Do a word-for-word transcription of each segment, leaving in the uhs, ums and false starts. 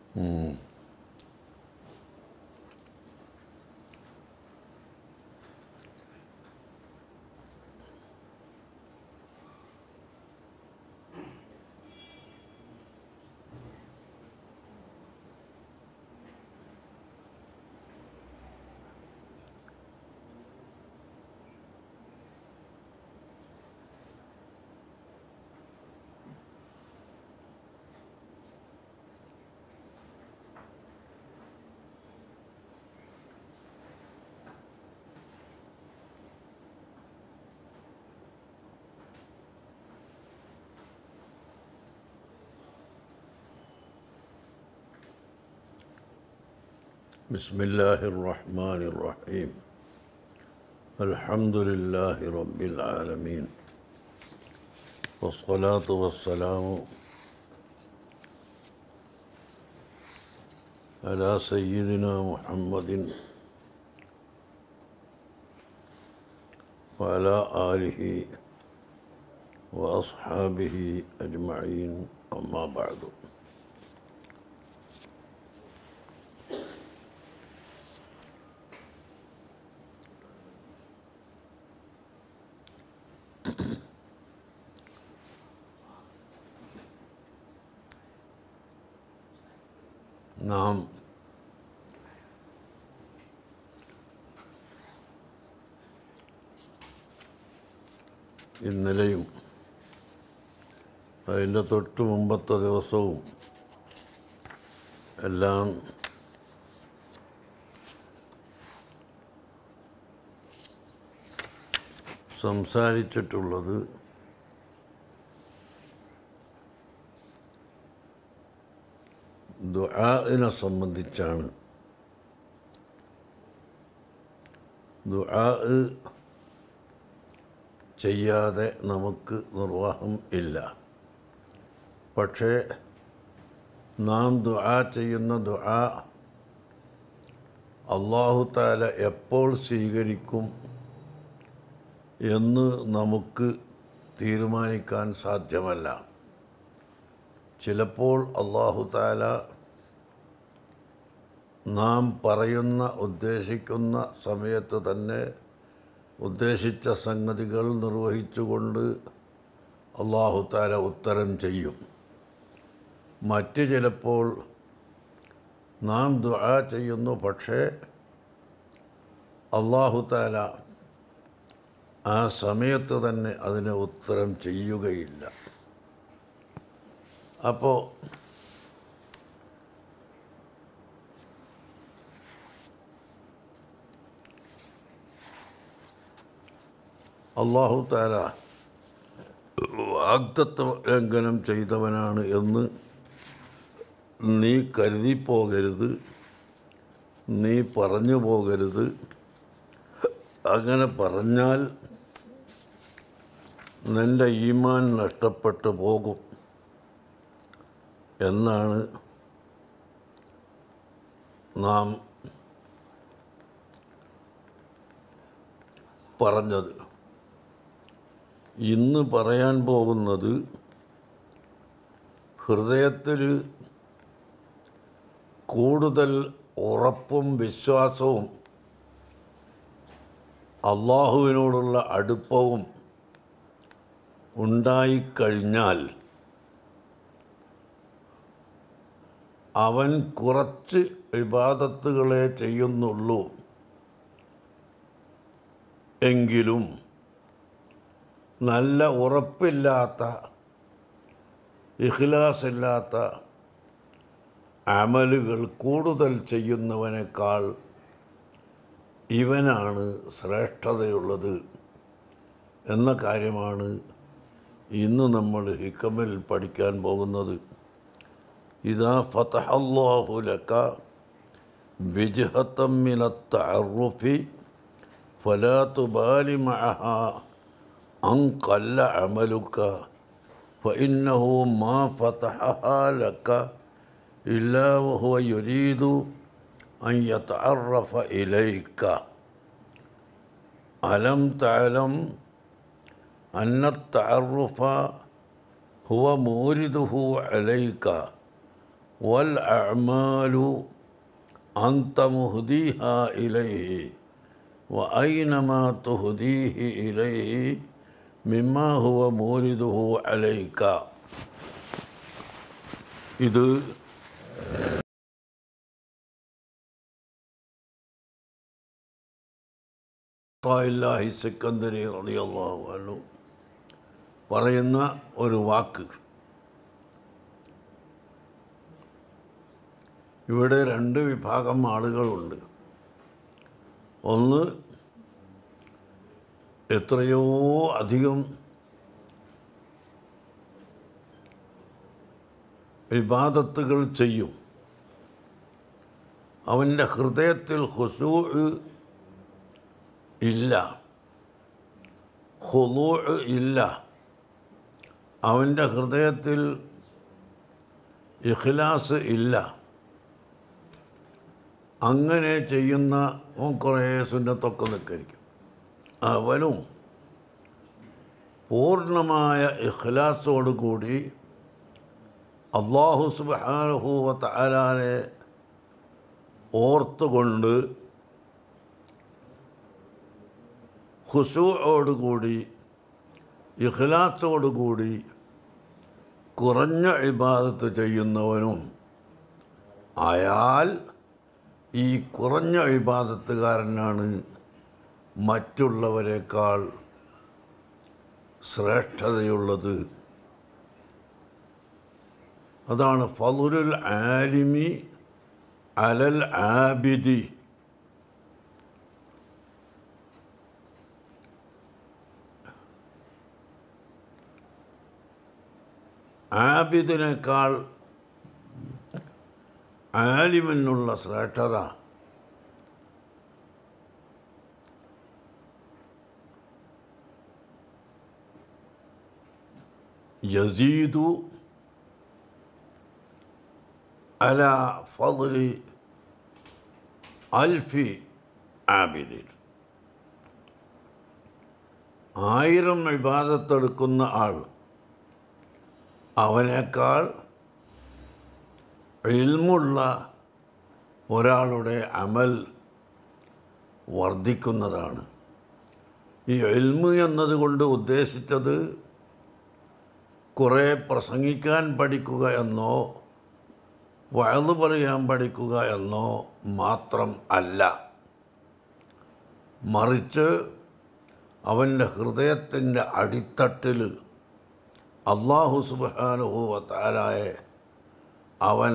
Hmm. بسم الله الرحمن الرحيم الحمد لله رب العالمين والصلاة والسلام على سيدنا محمد وعلى آله وأصحابه أجمعين أما بعد. നാം ഇന്നലെയും അതിൻ്റെ തൊട്ട് മുമ്പത്തെ ദിവസവും എല്ലാം സംസാരിച്ചിട്ടുള്ളത് ദുആഇനെ സംബന്ധിച്ചാണ്. ദുആ ചെയ്യാതെ നമുക്ക് നിർവാഹം ഇല്ല. പക്ഷേ നാം ദുആ ചെയ്യുന്ന ദുആ അല്ലാഹു തആല എപ്പോൾ സ്വീകരിക്കും എന്ന് നമുക്ക് തീരുമാനിക്കാൻ സാധ്യമല്ല. ചിലപ്പോൾ അല്ലാഹു തആല നാം പറയുന്ന ഉദ്ദേശിക്കുന്ന സമയത്ത് തന്നെ ഉദ്ദേശിച്ച സംഗതികൾ നിർവഹിച്ചുകൊണ്ട് അല്ലാഹു തആല ഉത്തരം ചെയ്യും. മറ്റ് ചിലപ്പോൾ നാം ദുആ ചെയ്യുന്നു, പക്ഷേ അല്ലാഹു തആല ആ സമയത്ത് തന്നെ അതിന് ഉത്തരം ചെയ്യുകയില്ല. അപ്പോൾ അല്ലാഹു തആല വാഗ്ദത്ത ലംഘനം ചെയ്തവനാണ് എന്ന് നീ കരുതി പോകരുത്, നീ പറഞ്ഞു പോകരുത്. അങ്ങനെ പറഞ്ഞാൽ നിൻ്റെ ഈമാൻ നഷ്ടപ്പെട്ടു പോകും എന്നാണ് നാം പറഞ്ഞത്. ഇന്ന് പറയാൻ പോകുന്നത് ഹൃദയത്തിൽ കൂടുതൽ ഉറപ്പും വിശ്വാസവും അള്ളാഹുവിനോടുള്ള അടുപ്പവും ഉണ്ടായിക്കഴിഞ്ഞാൽ അവൻ കുറച്ച് ഇബാദത്തുകളെ ചെയ്യുന്നുള്ളൂ എങ്കിലും നല്ല ഉറപ്പില്ലാത്ത, ഇഖ്ലാസില്ലാത്ത അമലുകൾ കൂടുതൽ ചെയ്യുന്നവനേക്കാൾ ഇവനാണ് ശ്രേഷ്ഠതയുള്ളത് എന്ന കാര്യമാണ് ഇന്ന് നമ്മൾ ഹിക്കമിൽ പഠിക്കാൻ പോകുന്നത്. ഇദാ ഫതഹല്ലാഹു ലക വിജ്ഹതൻ മിനത്ത് തഅറുഫി ഫലാ തുബാലി മഅഹാ അൻ ഖല്ല അമലുക ഫഇന്നഹു മാ ഫതഹഹാ ലക ഇല്ലാ വഹുവ യുരീദു അൻ യതഅറഫ ഇലൈക അലം തഅലം അന്ന തഅറുഫ ഹുവ മൂരിദുഹു അലൈക വൽ അഅ്മാലു അൻത മുഹ്ദീഹാ ഇലൈഹി വ ഐനമാ തുഹ്ദീഹി ഇലൈഹി മിമ്മാ ഹുവ മൂരിദുഹു അലൈക. ഇത് അത്താഇല്ലാഹി സിക്കന്ദരി റളിയല്ലാഹു അൻഹു പറയുന്ന ഒരു വാക്ക്. ഇവിടെ രണ്ട് വിഭാഗം ആളുകളുണ്ട്. ഒന്ന്, എത്രയോ അധികം ഇബാദത്തുകൾ ചെയ്യും, അവൻ്റെ ഹൃദയത്തിൽ ഖുശൂ ഇല്ല, ഖുളൂ ഇല്ല, അവൻ്റെ ഹൃദയത്തിൽ ഇഖ്ലാസ് ഇല്ല. അങ്ങനെ ചെയ്യുന്ന കുറേ സുന്നത്തൊക്കെ നിൽക്കരിക്കും. അവനും പൂർണ്ണമായ ഇഖ്ലാസോടുകൂടി അല്ലാഹു സുബ്ഹാനഹു വ തആലയെ ഓർത്തുകൊണ്ട് ഖുശൂഅോടുകൂടി ഇഖ്ലാസോടുകൂടി കുറഞ്ഞ ഇബാദത്ത് ചെയ്യുന്നവനും ആയാൽ ഈ കുറഞ്ഞ ഇബാദത്തുകാരനാണ് മറ്റുള്ളവരെക്കാൾ ശ്രേഷ്ഠതയുള്ളത്. അതാണ് ഫളുലുൽ ആലിമി അലൽ ആബിദി. ആബിദിനേക്കാൾ ആലിമിനുള്ള ശ്രേഷ്ഠത യസീദു അലാ ഫളി അൽഫി ആബിദിൻ. ആയിരം ഇബാദത്തെടുക്കുന്ന ആൾ അവനേക്കാൾ ഇൽമുള്ള ഒരാളുടെ അമൽ വർദ്ധിക്കുന്നതാണ്. ഈ ഇൽമ് എന്നതുകൊണ്ട് ഉദ്ദേശിച്ചത് കുറേ പ്രസംഗിക്കാൻ പഠിക്കുക എന്നോ വഅദ് പറയാൻ പഠിക്കുക എന്നോ മാത്രം അല്ല, മറിച്ച് അവൻ്റെ ഹൃദയത്തിൻ്റെ അടിത്തട്ടിൽ അല്ലാഹു സുബ്ഹാനഹു വ തആലയെ അവൻ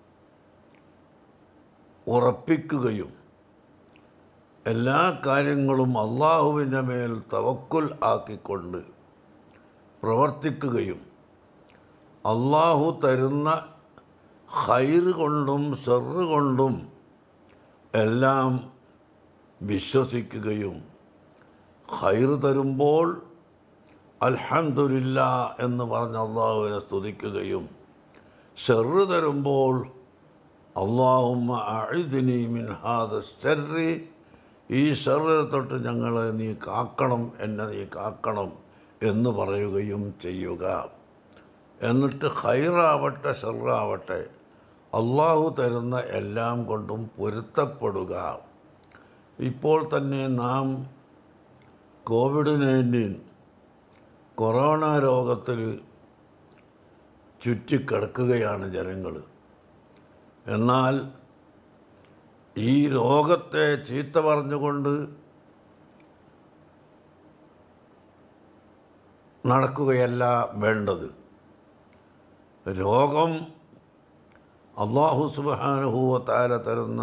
ഉറപ്പിക്കുകയും എല്ലാ കാര്യങ്ങളും അള്ളാഹുവിൻ്റെ മേൽ തവക്കുൽ ആക്കിക്കൊണ്ട് പ്രവർത്തിക്കുകയും അള്ളാഹു തരുന്ന ഖൈറ് കൊണ്ടും ശർറ് കൊണ്ടും എല്ലാം വിശ്വസിക്കുകയും ഖൈറ് തരുമ്പോൾ അൽഹംദുലില്ലാ എന്ന് പറഞ്ഞ് അള്ളാഹുവിനെ സ്തുതിക്കുകയും ശർറ് തരുമ്പോൾ അല്ലാഹുമ്മ അഇദ്നി മിൻ ഹാദ ശർരി, ഈ ശർറിനെ തൊട്ട് ഞങ്ങളെ നീ കാക്കണം, എന്നെ നീ കാക്കണം എന്ന് പറയുകയും ചെയ്യുക. എന്നിട്ട് ഖൈറാവട്ടെ ശർറാവട്ടെ അള്ളാഹു തരുന്ന എല്ലാം കൊണ്ടും പൊരുത്തപ്പെടുക. ഇപ്പോൾ തന്നെ നാം കോവിഡ് നയൻറ്റീൻ കൊറോണ രോഗത്തിൽ ചുറ്റിക്കിടക്കുകയാണ് ജനങ്ങൾ. എന്നാൽ ഈ രോഗത്തെ ചീത്ത പറഞ്ഞുകൊണ്ട് നടക്കുകയല്ല വേണ്ടത്. രോഗം അല്ലാഹു സുബ്ഹാനഹു വ തആല തരുന്ന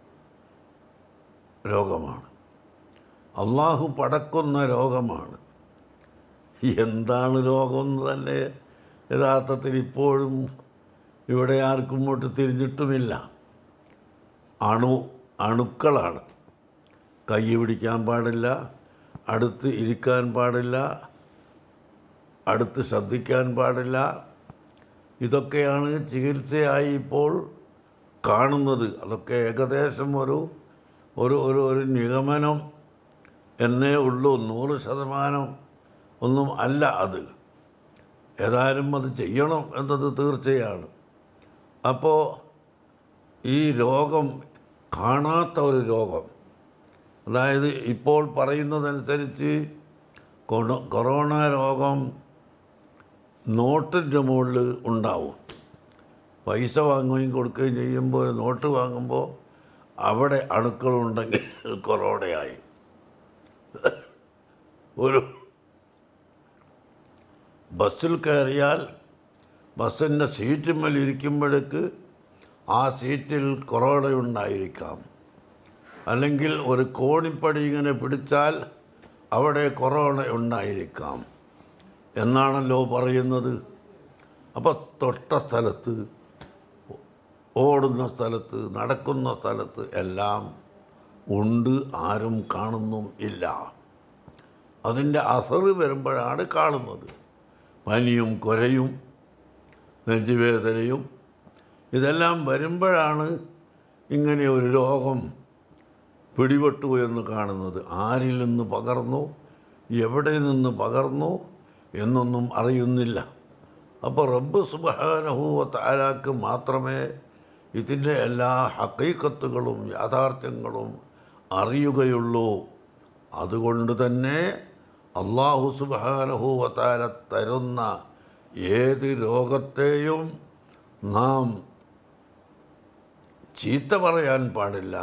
രോഗമാണ്, അല്ലാഹു പടക്കുന്ന രോഗമാണ്. എന്താണ് രോഗമെന്ന് തന്നെ യഥാർത്ഥത്തിൽ ഇപ്പോഴും ഇവിടെ ആർക്കും ഇങ്ങോട്ട് തിരിഞ്ഞിട്ടുമില്ല. അണു അണുക്കളാണ്. കൈ പിടിക്കാൻ പാടില്ല, അടുത്ത് ഇരിക്കാൻ പാടില്ല, അടുത്ത് ശബ്ദിക്കാൻ പാടില്ല. ഇതൊക്കെയാണ് ചികിത്സയായി ഇപ്പോൾ കാണുന്നത്. അതൊക്കെ ഏകദേശം ഒരു ഒരു ഒരു ഒരു നിഗമനം എന്നേ ഉള്ളൂ, നൂറ് ശതമാനം ഒന്നും അല്ല അത്. ഏതായാലും അത് ചെയ്യണം എന്നത് തീർച്ചയാണ്. അപ്പോൾ ഈ രോഗം കാണാത്ത ഒരു രോഗം, അതായത് ഇപ്പോൾ പറയുന്നതനുസരിച്ച് കൊറോണ രോഗം നോട്ടിൻ്റെ മുകളിൽ ഉണ്ടാവും. പൈസ വാങ്ങുകയും കൊടുക്കുകയും ചെയ്യുമ്പോൾ ഒരു നോട്ട് വാങ്ങുമ്പോൾ അവിടെ അണുക്കളുണ്ടെങ്കിൽ കൊറോണയായി. ഒരു ബസ്സിൽ കയറിയാൽ ബസ്സിൻ്റെ സീറ്റുമ്മേൽ ഇരിക്കുമ്പോഴേക്ക് ആ സീറ്റിൽ കൊറോണ ഉണ്ടായിരിക്കാം. അല്ലെങ്കിൽ ഒരു കോണിപ്പടി ഇങ്ങനെ പിടിച്ചാൽ അവിടെ കൊറോണ ഉണ്ടായിരിക്കാം എന്നാണല്ലോ പറയുന്നത്. അപ്പോൾ തൊട്ട സ്ഥലത്ത്, ഓടുന്ന സ്ഥലത്ത്, നടക്കുന്ന സ്ഥലത്ത് എല്ലാം ഉണ്ട്, ആരും കാണുന്നും ഇല്ല. അതിൻ്റെ അസറ് വരുമ്പോഴാണ് കാണുന്നത്. പനിയും കുരയും നെഞ്ചുവേദനയും ഇതെല്ലാം വരുമ്പോഴാണ് ഇങ്ങനെ ഒരു രോഗം പിടിപെട്ടു എന്ന് കാണുന്നത്. ആരിൽ നിന്ന് പകർന്നു, എവിടെ നിന്ന് പകർന്നു എന്നൊന്നും അറിയുന്നില്ല. അപ്പോൾ റബ്ബ് സുബ്ഹാനഹു വ തആലക്ക് മാത്രമേ ഇതിൻ്റെ എല്ലാ ഹഖീഖത്തുകളും യാഥാർത്ഥ്യങ്ങളും അറിയുകയുള്ളൂ. അതുകൊണ്ട് തന്നെ അല്ലാഹു സുബ്ഹാനഹു വ തആല തരുന്ന ഏത് രോഗത്തെയും നാം ചീത്ത പറയാൻ പാടില്ല.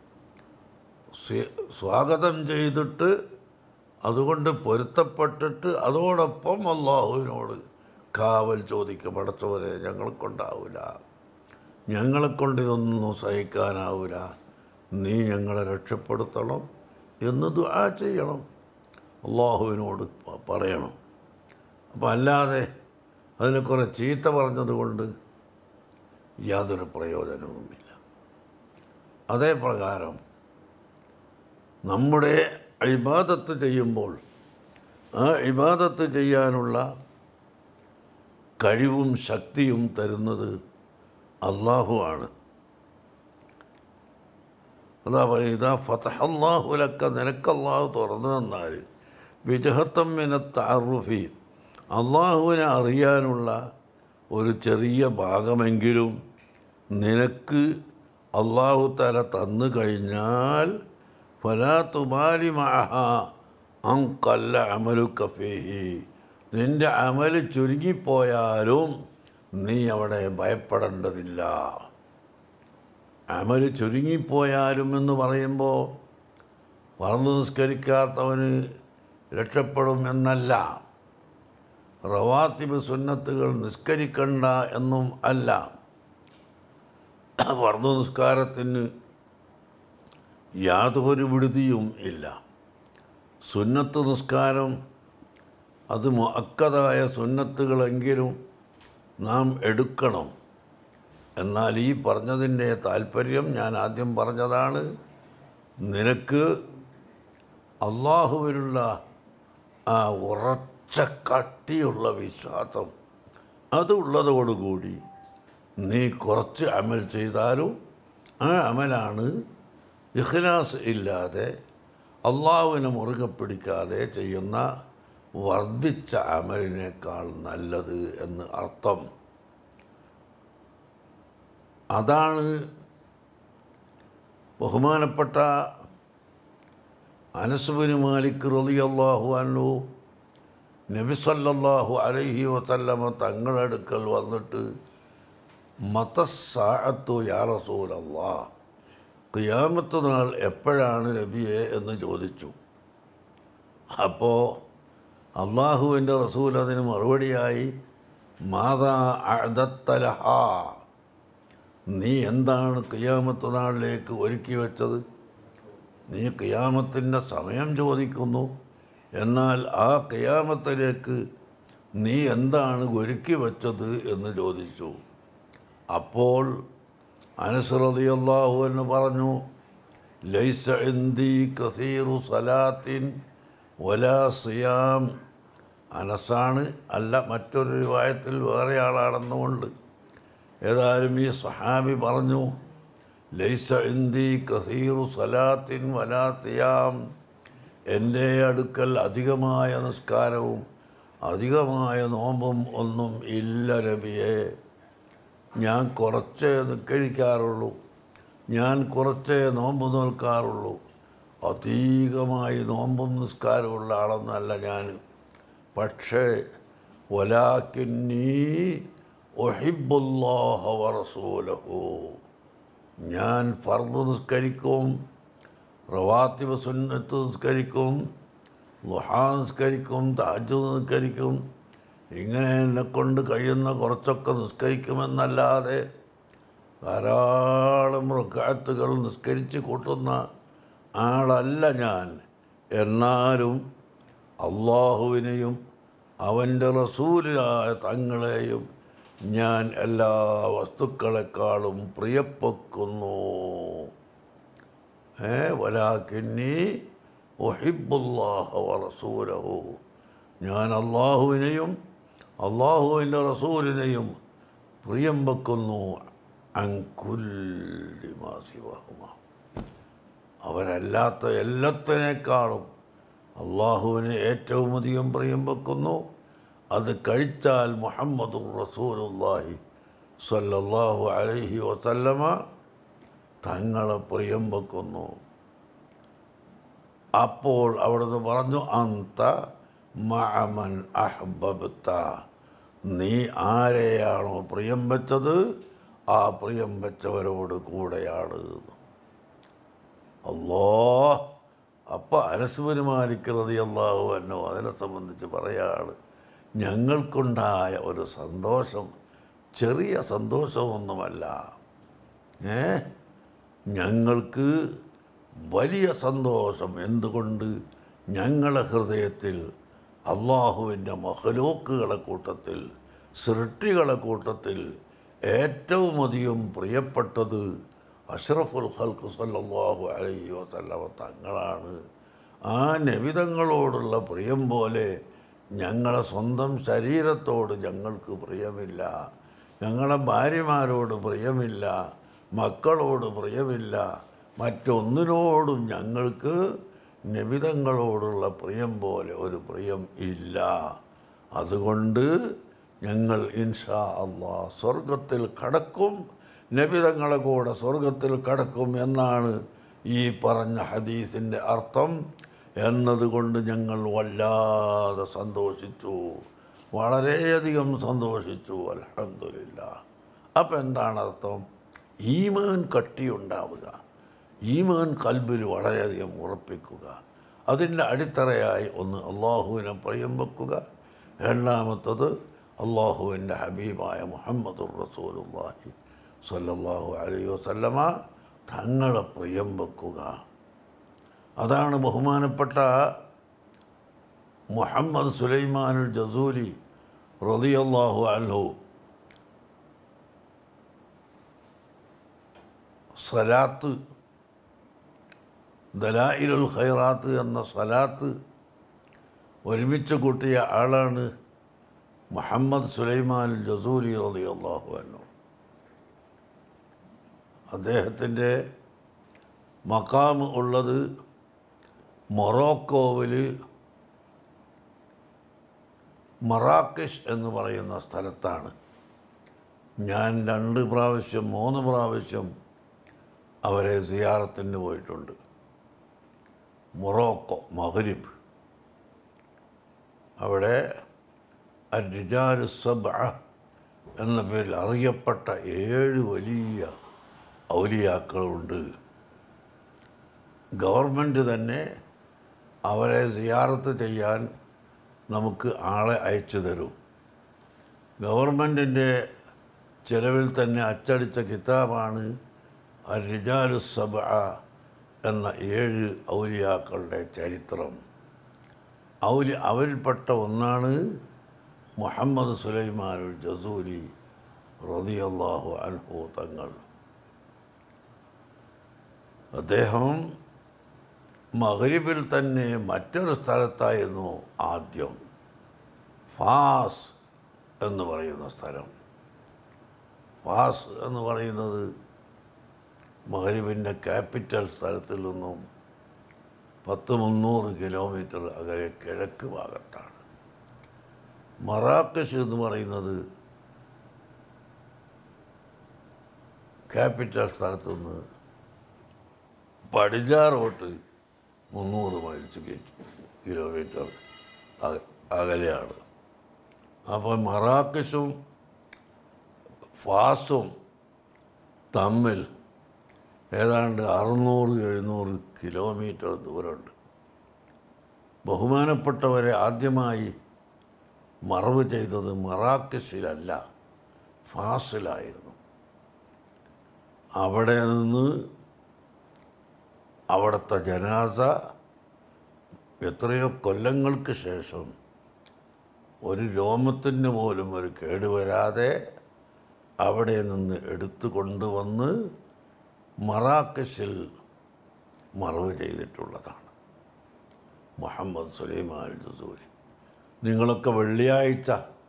സ്വാഗതം ചെയ്തിട്ട് അതുകൊണ്ട് പൊരുത്തപ്പെട്ടിട്ട് അതോടൊപ്പം അല്ലാഹുവിനോട് കാവൽ ചോദിക്കുക. പടച്ചവനെ, ഞങ്ങൾക്കുണ്ടാവില്ല, ഞങ്ങളെക്കൊണ്ട് ഇതൊന്നും സഹിക്കാനാവില്ല, നീ ഞങ്ങളെ രക്ഷപ്പെടുത്തണം എന്ന് ദുആ ചെയ്യണം, അല്ലാഹുവിനോട് പറയണം. അപ്പം അല്ലാതെ അതിനെ കുറേ ചീത്ത പറഞ്ഞതുകൊണ്ട് യാതൊരു പ്രയോജനവുമില്ല. അതേ പ്രകാരം നമ്മുടെ ഇബാദത്ത് ചെയ്യുമ്പോൾ ആ ഇബാദത്ത് ചെയ്യാനുള്ള കഴിവും ശക്തിയും തരുന്നത് അല്ലാഹു ആണ്. അതാ പറയുക, ഇതാ ഫതഹല്ലാഹു ലക്ക, നിനക്ക് അല്ലാഹു തുറന്നു തന്നാൽ വിജഹത്തം മിന തഅറുഫി, അല്ലാഹുവിനെ അറിയാനുള്ള ഒരു ചെറിയ ഭാഗമെങ്കിലും നിനക്ക് അല്ലാഹു തആല തന്നു കഴിഞ്ഞാൽ ഫലാ തുബാലി മഅഹ അൻ ഖല്ല അമലുക ഫീഹി, നിൻ്റെ അമൽ ചുരുങ്ങിപ്പോയാലും നീ അവിടെ ഭയപ്പെടേണ്ടതില്ല. അമൽ ചുരുങ്ങിപ്പോയാലും എന്ന് പറയുമ്പോൾ പറന്ന് നിസ്കരിക്കാത്തവന് രക്ഷപ്പെടും എന്നല്ല, റവാത്തിബ് സുന്നത്തുകൾ നിസ്കരിക്കണ്ട എന്നും അല്ല. ഫർദ് നിസ്കാരത്തിന് യാതൊരു വിടുതിയും ഇല്ല. സുന്നത്ത് നിസ്കാരം അത് മുഅക്കദായ സുന്നത്തുകളെങ്കിലും നാം എടുക്കണം. എന്നാൽ ഈ പറഞ്ഞതിൻ്റെ താല്പര്യം ഞാൻ ആദ്യം പറഞ്ഞതാണ്. നിനക്ക് അല്ലാഹുവിലുള്ള ആ ഉറച്ച കട്ടിയുള്ള വിശ്വാസം അതുള്ളതോടുകൂടി നീ കുറച്ച് അമൽ ചെയ്താലും ആ അമലാണ് ഇഖ്ലാസ് ഇല്ലാതെ അള്ളാഹുവിനെ മുറുകെ പിടിക്കാതെ ചെയ്യുന്ന വർദ്ധിച്ച അമലിനേക്കാൾ നല്ലത് എന്ന് അർത്ഥം. അതാണ് ബഹുമാനപ്പെട്ട അനസ് ബിൻ മാലിക് റളിയല്ലാഹു അൻഹു നബി സല്ലല്ലാഹു അലൈഹി വസല്ലമ തങ്ങളടുക്കൽ വന്നിട്ട് മതസ്സാഅത്തു യാ റസൂലല്ലാഹ്, ഖിയാമത്ത് നാൾ എപ്പോഴാണ് നബിയെ എന്ന് ചോദിച്ചു. അപ്പോൾ അള്ളാഹുവിൻ്റെ റസൂൽ അതിന് മറുപടിയായി മാതാ അഅദത്ത ലഹാ, നീ എന്താണ് ഖിയാമത്ത് നാളിലേക്ക് ഒരുക്കി വെച്ചത്? നീ ഖിയാമത്തിൻ്റെ സമയം ചോദിക്കുന്നു, എന്നാൽ ആ ഖിയാമത്തിലേക്ക് നീ എന്താണ് ഒരുക്കി വെച്ചത് എന്ന് ചോദിച്ചു. അപ്പോൾ അനസ് റളിയല്ലാഹു അൻഹു പറഞ്ഞു, ലൈസ ഇൻദി കസീറു സലാത്തിൻ വലാ സിയാം. അനസാണ്, അല്ല മറ്റൊരു റിവായത്തിൽ വേറെ ആളാണെന്നുമുണ്ട്. ഏതായാലും ഈ സ്വഹാബി പറഞ്ഞു, ലൈസ ഇൻദി കസീറു സലാത്തിൻ വലാ സിയാം, എൻ്റെ അടുക്കൽ അധികമായ നിസ്കാരവും അധികമായ നോമ്പും ഒന്നും ഇല്ല നബിയെ. ഞാൻ കുറച്ചേ നിസ്കരിക്കാറുള്ളൂ, ഞാൻ കുറച്ചേ നോമ്പ് നോൽക്കാറുള്ളൂ, അധികമായി നോമ്പും നിസ്കാരമുള്ള ആളൊന്നല്ല ഞാൻ. പക്ഷേ വലാകിന്നീ ഉഹിബ്ബുല്ലാഹ വറസൂലഹു, ഞാൻ ഫർദ് നിസ്കരിക്കും, റവാത്തിബ് സുന്നത്ത് നിസ്കരിക്കും, ളുഹാ നിസ്കരിക്കും, തഹജ്ജുദ് നിസ്കരിക്കും. ഇങ്ങനെ എന്നെക്കൊണ്ട് കഴിയുന്ന കുറച്ചൊക്കെ നിസ്കരിക്കുമെന്നല്ലാതെ ധാരാളം റക്അത്തുകൾ നിസ്കരിച്ച് കൂട്ടുന്ന ആളല്ല ഞാൻ. എന്നാലും അള്ളാഹുവിനെയും അവൻ്റെ റസൂലായ തങ്ങളെയും ഞാൻ എല്ലാ വസ്തുക്കളെക്കാളും പ്രിയപ്പെക്കുന്നു. ഏ വലാകിന്നീ ഉഹിബ്ബുല്ലാഹ വറസൂലഹു, ഞാൻ അള്ളാഹുവിനെയും അള്ളാഹുവിൻ്റെ റസൂലിനെയും പ്രിയം വെക്കുന്നു. അൻ കുല്ലി മാ സിവാഹുമാ, അവരല്ലാത്ത എല്ലാത്തിനേക്കാളും അള്ളാഹുവിനെ ഏറ്റവും അധികം പ്രിയം വെക്കുന്നു. അത് കഴിച്ചാൽ മുഹമ്മദുർ റസൂലുള്ളാഹി സ്വല്ലല്ലാഹു അലൈഹി വസല്ലമ തങ്ങളെ പ്രിയം വെക്കുന്നു. അപ്പോൾ അവിടുന്ന് പറഞ്ഞു, അന്ത മഅമൻ അഹ്ബബ്ത, നീ ആരെയാണോ പ്രിയം വെച്ചത് ആ പ്രിയം വെച്ചവരോട് കൂടെയാണ്. അല്ലാഹ്. അപ്പം അനസ് ബിൻ മാലിക് റളിയല്ലാഹു അൻഹു അതിനെ സംബന്ധിച്ച് പറയാണ്, ഞങ്ങൾക്കുണ്ടായ ഒരു സന്തോഷം ചെറിയ സന്തോഷമൊന്നുമല്ല, ഏ ഞങ്ങൾക്ക് വലിയ സന്തോഷം. എന്തുകൊണ്ട്? ഞങ്ങളെ ഹൃദയത്തിൽ അള്ളാഹുവിൻ്റെ മഖ്ലൂക്കുകളെ കൂട്ടത്തിൽ, സൃഷ്ടികളെ കൂട്ടത്തിൽ ഏറ്റവും അധികം പ്രിയപ്പെട്ടത് അഷ്റഫുൽ ഖൽഖ് സല്ലല്ലാഹു അലൈഹി വസല്ലമ തങ്ങളാണ്. ആ നബിതങ്ങളോടുള്ള പ്രിയം പോലെ ഞങ്ങളെ സ്വന്തം ശരീരത്തോട് ഞങ്ങൾക്ക് പ്രിയമില്ല, ഞങ്ങളെ ഭാര്യമാരോട് പ്രിയമില്ല, മക്കളോട് പ്രിയമില്ല, മറ്റൊന്നിനോടും ഞങ്ങൾക്ക് നബിതങ്ങളോടുള്ള പ്രിയം പോലെ ഒരു പ്രിയം ഇല്ല. അതുകൊണ്ട് ഞങ്ങൾ ഇൻഷാ അല്ലാഹ് സ്വർഗത്തിൽ കടക്കും, നബിതങ്ങളെ കൂടെ സ്വർഗത്തിൽ കടക്കും എന്നാണ് ഈ പറഞ്ഞ ഹദീസിൻ്റെ അർത്ഥം. എന്നതുകൊണ്ട് ഞങ്ങൾ വല്ലാതെ സന്തോഷിച്ചു, വളരെയധികം സന്തോഷിച്ചു. അൽഹംദുലില്ലാഹ്. അപ്പം എന്താണ് അർത്ഥം? ഈമാൻ കട്ടിയുണ്ടാവുക, ഈമാൻ കൽബിൽ വളരെയധികം ഉറപ്പിക്കുക. അതിൻ്റെ അടിത്തറയായി ഒന്ന് അള്ളാഹുവിനെ പ്രിയം വെക്കുക, രണ്ടാമത്തത് അള്ളാഹുവിൻ്റെ ഹബീബായ മുഹമ്മദുർ റസൂലുള്ളാഹി സ്വല്ലല്ലാഹു അലൈഹി വസല്ലമ തങ്ങളെ പ്രിയം വെക്കുക. അതാണ് ബഹുമാനപ്പെട്ട മുഹമ്മദ് സുലൈമാനുൽ ജസൂലി റളിയല്ലാഹു അൻഹു സലാത്ത്, ദലായിലുൽ ഖൈറാത്ത് എന്ന സലാത്ത് ഒരുമിച്ച് കൂട്ടിയ ആളാണ് മുഹമ്മദ് സുലൈമാനുൽ ജസൂലി റളിയല്ലാഹു അൻഹു. അദ്ദേഹത്തിൻ്റെ മഖാമ് ഉള്ളത് മൊറോക്കോവിൽ മറാക്കഷ് എന്ന് പറയുന്ന സ്ഥലത്താണ്. ഞാൻ രണ്ട് പ്രാവശ്യം മൂന്ന് പ്രാവശ്യം അവരെ സിയാറത്തിന് പോയിട്ടുണ്ട്. മൊറോക്കോ, മഗ്രിബ്, അവിടെ അർ-റിജാലു സബ്അ എന്ന പേരിൽ അറിയപ്പെട്ട ഏഴ് വലിയ ഔലിയാക്കളുണ്ട്. ഗവൺമെൻറ് തന്നെ അവരെ സിയാറത്ത് ചെയ്യാൻ നമുക്ക് ആളെ അയച്ചു തരും. ഗവൺമെൻറ്റിൻ്റെ ചിലവിൽ തന്നെ അച്ചടിച്ച കിതാബാണ് അർ-റിജാലു സബ്അ എന്ന ഏഴ് ഔലിയാക്കളുടെ ചരിത്രം. ഔലി അവരിൽപ്പെട്ട ഒന്നാണ് മുഹമ്മദ് സുലൈമാനുൽ ജസൂലി റളിയല്ലാഹു അൻഹു തങ്ങൾ. അദ്ദേഹം മഗ്രിബിൽ തന്നെ മറ്റൊരു സ്ഥലത്തായിരുന്നു ആദ്യം, ഫാസ് എന്ന് പറയുന്ന സ്ഥലം. ഫാസ് എന്ന് പറയുന്നത് മഗ്രിബിൻ്റെ ക്യാപിറ്റൽ സ്ഥലത്തിൽ നിന്നും പത്ത് മുന്നൂറ് കിലോമീറ്റർ അകലെ കിഴക്ക് ഭാഗത്താണ്. മറാക്കഷ് എന്ന് പറയുന്നത് ക്യാപിറ്റൽ സ്ഥലത്തുനിന്ന് പടിഞ്ഞാറോട്ട് മുന്നൂറ് മൈൽസ് കിലോമീറ്റർ അകലെയാണ്. അപ്പോൾ മറാക്കഷും ഫാസും തമ്മിൽ ഏതാണ്ട് അറുന്നൂറ് എഴുന്നൂറ് കിലോമീറ്റർ ദൂരമുണ്ട്. ബഹുമാനപ്പെട്ടവരെ ആദ്യമായി മറവ് ചെയ്തത് മറാക്കഷിലല്ല, ഫാസിലായിരുന്നു. അവിടെ നിന്ന് അവിടുത്തെ ജനാസ എത്രയോ കൊല്ലങ്ങൾക്ക് ശേഷം ഒരു രോമത്തിന് പോലും ഒരു കേടുവരാതെ അവിടെ നിന്ന് എടുത്തു കൊണ്ടുവന്ന് മറാക്കഷിൽ മറവ് ചെയ്തിട്ടുള്ളതാണ് മുഹമ്മദ് സുലൈമാൻ അൽ ജസൂരി. നിങ്ങളൊക്കെ വെള്ളിയാഴ്ച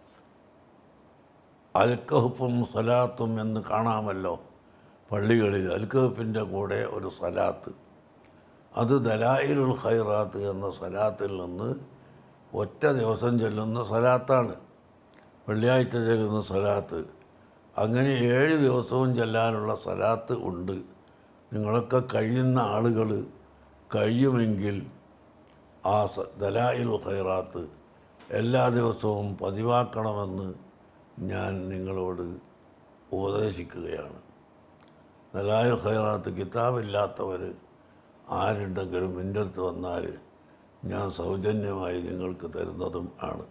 അൽക്കഹഫും സലാത്തും എന്ന് കാണാമല്ലോ പള്ളികളിൽ. അൽക്കഹഫിൻ്റെ കൂടെ ഒരു സലാത്ത്, അത് ദലായിലുൽ ഖൈറാത്ത് എന്ന സലാത്തിൽ നിന്ന് ഒറ്റ ദിവസം ചൊല്ലുന്ന സലാത്താണ്, വെള്ളിയാഴ്ച ചൊല്ലുന്ന സലാത്ത്. അങ്ങനെ ഏഴ് ദിവസവും ചൊല്ലാനുള്ള സലാത്ത് ഉണ്ട്. നിങ്ങളൊക്കെ കഴിയുന്ന ആളുകൾ കഴിയുമെങ്കിൽ ആ ദലായിലുൽ ഖൈറാത്ത് എല്ലാ ദിവസവും പതിവാക്കണമെന്ന് ഞാൻ നിങ്ങളോട് ഉപദേശിക്കുകയാണ്. ദലായിലുൽ ഖൈറാത്ത് കിതാബില്ലാത്തവർ ആരുണ്ടെങ്കിലും എൻ്റെ അടുത്ത് വന്നാൽ ഞാൻ സൗജന്യമായി നിങ്ങൾക്ക് തരുന്നതും ആണ്.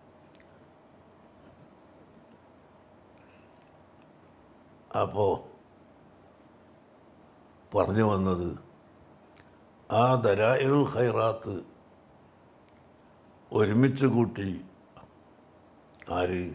അപ്പോൾ പറഞ്ഞു വന്നത്, ആ ദലായിലുൽ ഖൈറാത്ത് ഒരുമിച്ച് കൂട്ടി ആര്?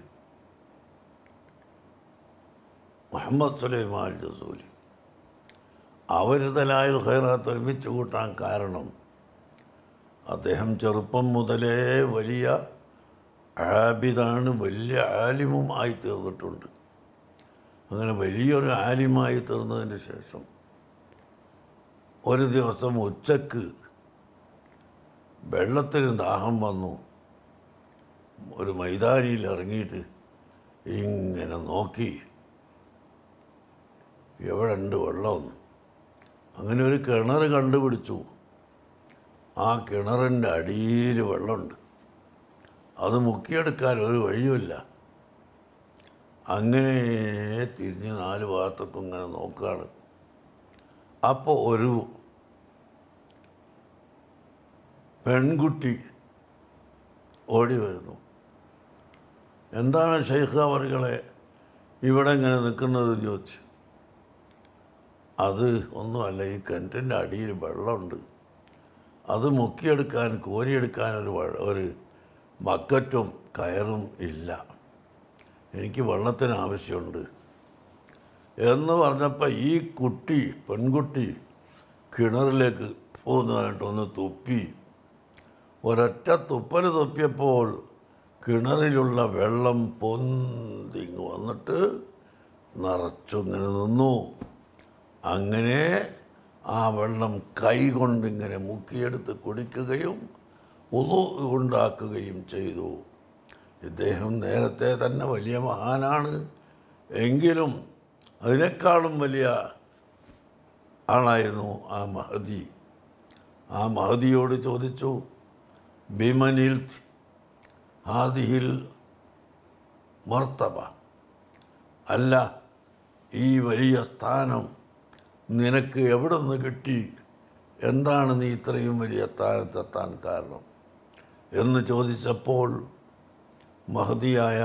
മുഹമ്മദ് സുലൈമാൻ അൽ ജസൂരി. അവർ ദലായിലുൽ ഖൈറാത്ത് ഒരുമിച്ച് കൂട്ടാൻ കാരണം അദ്ദേഹം ചെറുപ്പം മുതലേ വലിയ ആബിദാണ്, വലിയ ആലിമും ആയി തീർന്നിട്ടുണ്ട്. അങ്ങനെ വലിയൊരു ആലിമായി തീർന്നതിന് ശേഷം ഒരു ദിവസം ഉച്ചക്ക് വെള്ളത്തിന് ദാഹം വന്നു. ഒരു മൈതാനിയിൽ ഇറങ്ങിയിട്ട് ഇങ്ങനെ നോക്കി, എവിടെ ഉണ്ട് വെള്ളമൊന്നും. അങ്ങനെ ഒരു കിണർ കണ്ടുപിടിച്ചു. ആ കിണറിൻ്റെ അടിയിൽ വെള്ളമുണ്ട്, അത് മുക്കിയെടുക്കാൻ ഒരു വഴിയുമില്ല. അങ്ങനെ തിരിഞ്ഞ് നാല് ഭാഗത്തേക്കും ഇങ്ങനെ നോക്കുകയാണ്. അപ്പോൾ ഒരു പെൺകുട്ടി ഓടി വരുന്നു. എന്താണ് ഷെയ്ഖ് അവറുകളെ ഇവിടെ ഇങ്ങനെ നിൽക്കുന്നത് ചോദിച്ചു. അത് ഒന്നുമല്ല, ഈ കിണറ്റിൻ്റെ അടിയിൽ വെള്ളമുണ്ട്, അത് മുക്കിയെടുക്കാൻ കോരിയെടുക്കാൻ ഒരു ഒരു ബക്കറ്റും കയറും ഇല്ല, എനിക്ക് വെള്ളത്തിന് ആവശ്യമുണ്ട് എന്ന് പറഞ്ഞപ്പോൾ ഈ കുട്ടി പെൺകുട്ടി കിണറിലേക്ക് പോകുന്ന പറഞ്ഞിട്ട് ഒന്ന് തുപ്പി. ഒരൊറ്റ തുപ്പൽ തുപ്പിയപ്പോൾ കിണറിലുള്ള വെള്ളം പൊന്തിങ്ങ് വന്നിട്ട് നിറച്ചിങ്ങനെ നിന്നു. അങ്ങനെ ആ വെള്ളം കൈ കൊണ്ടിങ്ങനെ മുക്കിയെടുത്ത് കുടിക്കുകയും ഉളു ഉണ്ടാക്കുകയും ചെയ്തു. ഇദ്ദേഹം നേരത്തെ തന്നെ വലിയ മഹാനാണ്, എങ്കിലും അതിനേക്കാളും വലിയ ആളായിരുന്നു ആ മഹദി. ആ മഹദിയോട് ചോദിച്ചു, ബിമനിൽ ഹാദിഹിൽ മർത്തബ, അല്ല ഈ വലിയ സ്ഥാനം നിനക്ക് എവിടെ നിന്ന് കിട്ടി, എന്താണ് നീ ഇത്രയും വലിയ സ്ഥാനത്തെത്താൻ കാരണം എന്ന് ചോദിച്ചപ്പോൾ മഹദിയായ